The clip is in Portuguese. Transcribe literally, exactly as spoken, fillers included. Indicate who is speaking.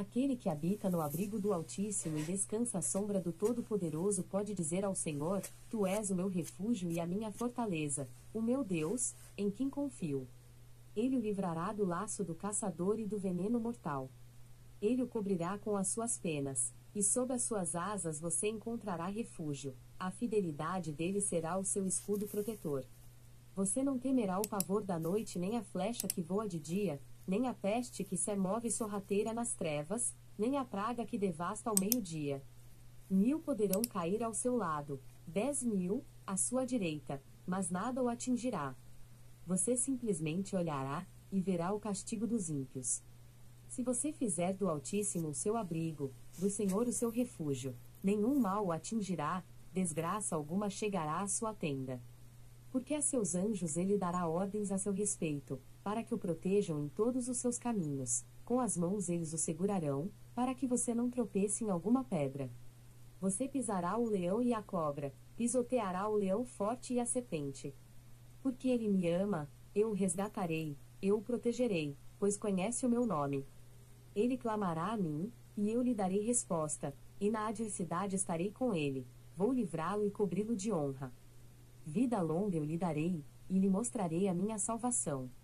Speaker 1: Aquele que habita no abrigo do Altíssimo e descansa à sombra do Todo-Poderoso pode dizer ao Senhor: Tu és o meu refúgio e a minha fortaleza, o meu Deus, em quem confio. Ele o livrará do laço do caçador e do veneno mortal. Ele o cobrirá com as suas penas, e sob as suas asas você encontrará refúgio. A fidelidade dele será o seu escudo protetor. Você não temerá o pavor da noite, nem a flecha que voa de dia, nem a peste que se move sorrateira nas trevas, nem a praga que devasta ao meio-dia. Mil poderão cair ao seu lado, dez mil, à sua direita, mas nada o atingirá. Você simplesmente olhará, e verá o castigo dos ímpios. Se você fizer do Altíssimo o seu abrigo, do Senhor o seu refúgio, nenhum mal o atingirá, desgraça alguma chegará à sua tenda. Porque a seus anjos ele dará ordens a seu respeito, para que o protejam em todos os seus caminhos. Com as mãos eles o segurarão, para que você não tropece em alguma pedra. Você pisará o leão e a cobra, pisoteará o leão forte e a serpente. Porque ele me ama, eu o resgatarei, eu o protegerei, pois conhece o meu nome. Ele clamará a mim, e eu lhe darei resposta, e na adversidade estarei com ele, vou livrá-lo e cobri-lo de honra. Vida longa eu lhe darei, e lhe mostrarei a minha salvação.